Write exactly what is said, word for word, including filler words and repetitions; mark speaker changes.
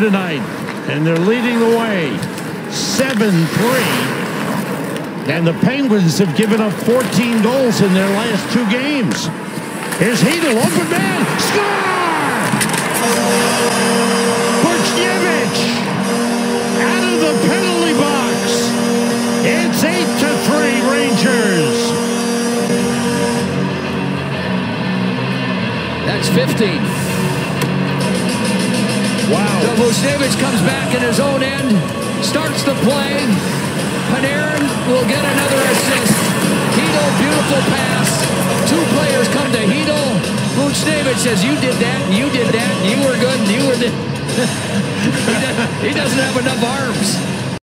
Speaker 1: tonight, and they're leading the way seven three. And the Penguins have given up fourteen goals in their last two games. Here's Hedl, open man, score! Buchnevich out of the penalty box. It's eight to three Rangers.
Speaker 2: That's fifteen.
Speaker 1: Wow.
Speaker 2: So Buchnevich comes back in his own end, starts the play. Panarin will get another assist. Hedl, beautiful pass. Two players come to Hedl. Buchnevich says, you did that, and you did that, and you were good, and you were... he doesn't have enough arms.